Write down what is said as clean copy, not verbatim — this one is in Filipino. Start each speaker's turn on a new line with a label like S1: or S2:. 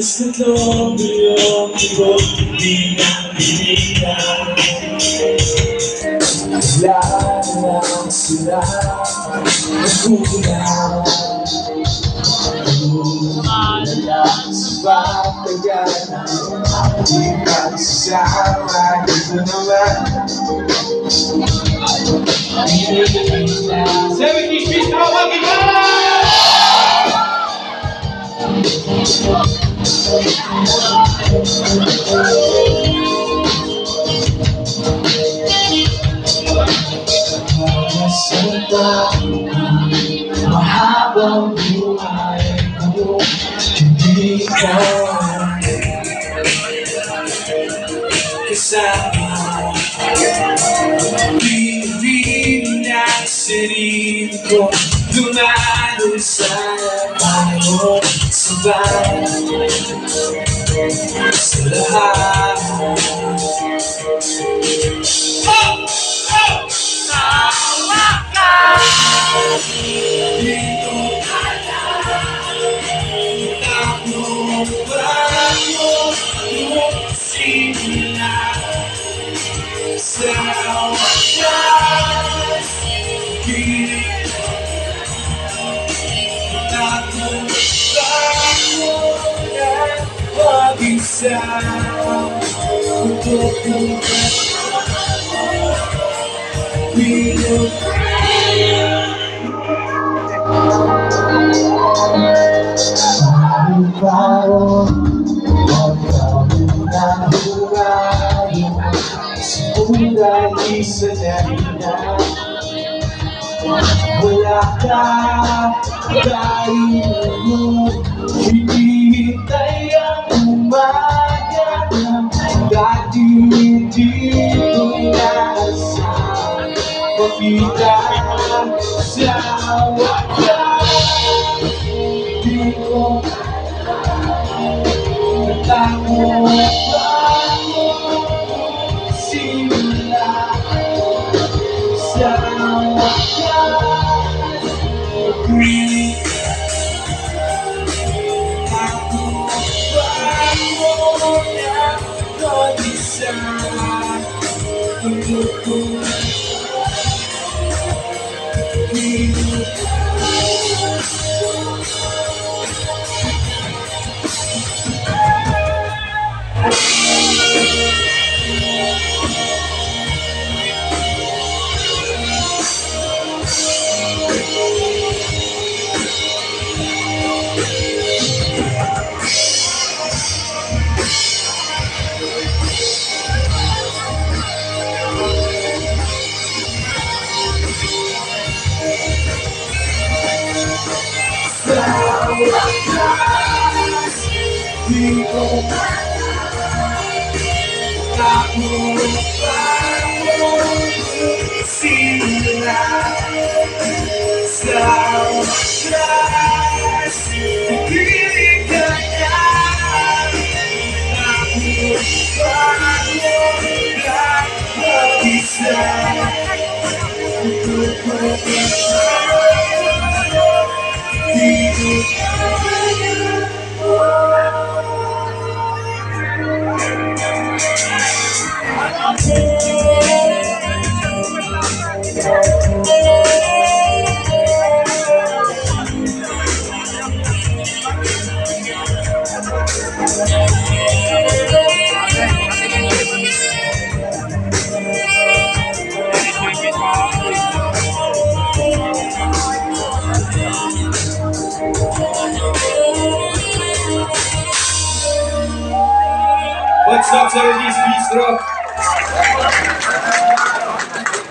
S1: sa loob iyong ibog, di na pinilang. Wala lang sila magkulang. Wala lang sa pagtagal, di pagsasama, ito naman.
S2: 70 feet, tawag iba!
S1: Mahabang buhay ko, hindi ka kasama. Piniling ang sarili ko, dumalo sa tayo, sabay sa lahat. Wala ka dahil mo hinihintay ang umaga dati dito nasa papita sa wakas. Di ko natakot ako simula sa di ko sila sa wakas. Hindi ka mag-isa.
S2: What's up, 70s Bistro?